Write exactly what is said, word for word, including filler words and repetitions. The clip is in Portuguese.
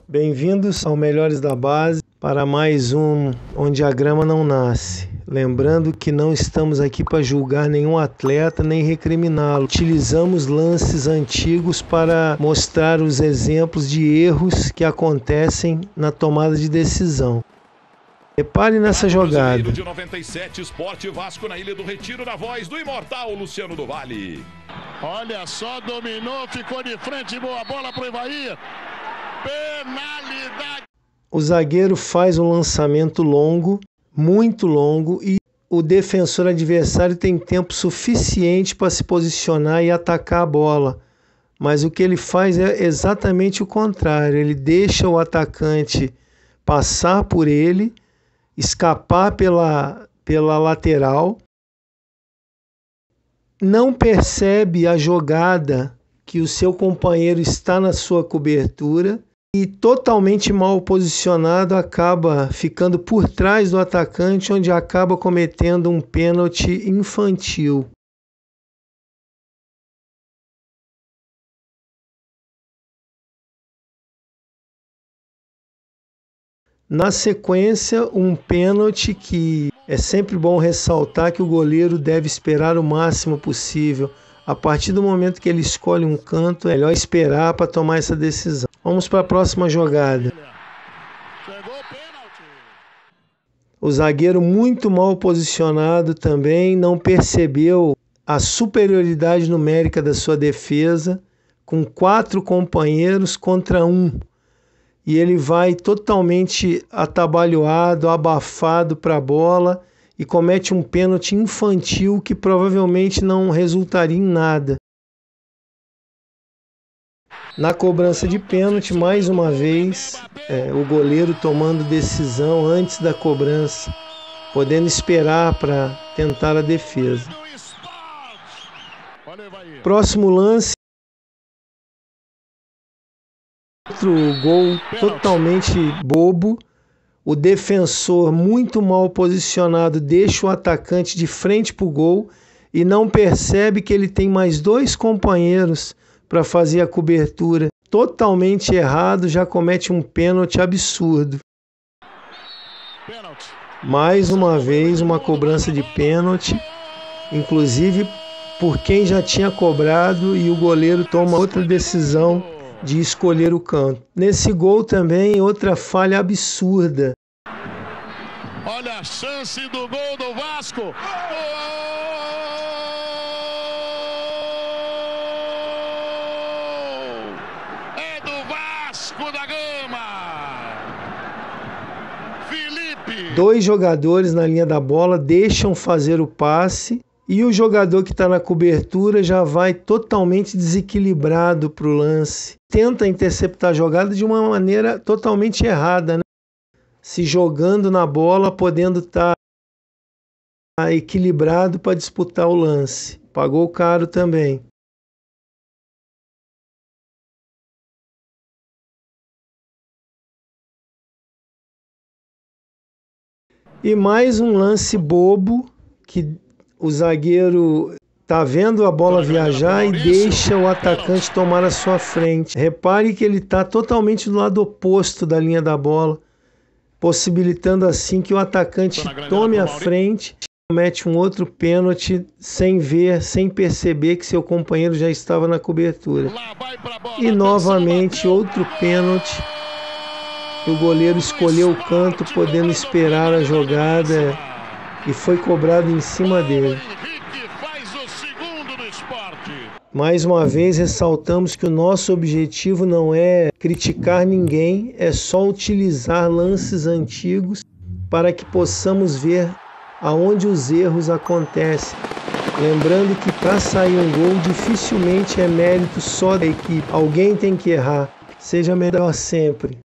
Bem-vindos ao Melhores da Base para mais um Onde a Grama Não Nasce. Lembrando que não estamos aqui para julgar nenhum atleta nem recriminá-lo. Utilizamos lances antigos para mostrar os exemplos de erros que acontecem na tomada de decisão. Repare nessa jogada. De noventa e sete, Sport Vasco na Ilha do Retiro, na voz do imortal Luciano do Vale. Olha só, dominou, ficou de frente, boa bola para o Ivaí. Penalidade. O zagueiro faz um lançamento longo, muito longo, e o defensor adversário tem tempo suficiente para se posicionar e atacar a bola. Mas o que ele faz é exatamente o contrário. Ele deixa o atacante passar por ele, escapar pela, pela lateral, não percebe a jogada que o seu companheiro está na sua cobertura e, totalmente mal posicionado, acaba ficando por trás do atacante, onde acaba cometendo um pênalti infantil. Na sequência, um pênalti que é sempre bom ressaltar que o goleiro deve esperar o máximo possível. A partir do momento que ele escolhe um canto, é melhor esperar para tomar essa decisão. Vamos para a próxima jogada. O zagueiro, muito mal posicionado também, não percebeu a superioridade numérica da sua defesa, com quatro companheiros contra um. E ele vai totalmente atabalhoado, abafado para a bola e comete um pênalti infantil que provavelmente não resultaria em nada. Na cobrança de pênalti, mais uma vez, é, o goleiro tomando decisão antes da cobrança, podendo esperar para tentar a defesa. Próximo lance. Outro gol totalmente bobo. O defensor, muito mal posicionado, deixa o atacante de frente para o gol e não percebe que ele tem mais dois companheiros para fazer a cobertura. Totalmente errado, já comete um pênalti absurdo. Mais uma vez, uma cobrança de pênalti, inclusive por quem já tinha cobrado, e o goleiro toma outra decisão de escolher o canto. Nesse gol também, outra falha absurda. Olha a chance do gol do Vasco. Gol! É do Vasco da Gama. Felipe. Dois jogadores na linha da bola deixam fazer o passe e o jogador que está na cobertura já vai totalmente desequilibrado para o lance. Tenta interceptar a jogada de uma maneira totalmente errada, né? Se jogando na bola, podendo estar equilibrado para disputar o lance. Pagou caro também. E mais um lance bobo que o zagueiro está vendo a bola viajar e deixa o atacante tomar a sua frente. Repare que ele está totalmente do lado oposto da linha da bola, possibilitando assim que o atacante tome a frente e comete um outro pênalti sem ver, sem perceber que seu companheiro já estava na cobertura. E novamente outro pênalti. O goleiro escolheu o canto, podendo esperar a jogada, e foi cobrado em cima dele. Mais uma vez ressaltamos que o nosso objetivo não é criticar ninguém, é só utilizar lances antigos para que possamos ver aonde os erros acontecem. Lembrando que para sair um gol dificilmente é mérito só da equipe, alguém tem que errar. Seja melhor sempre.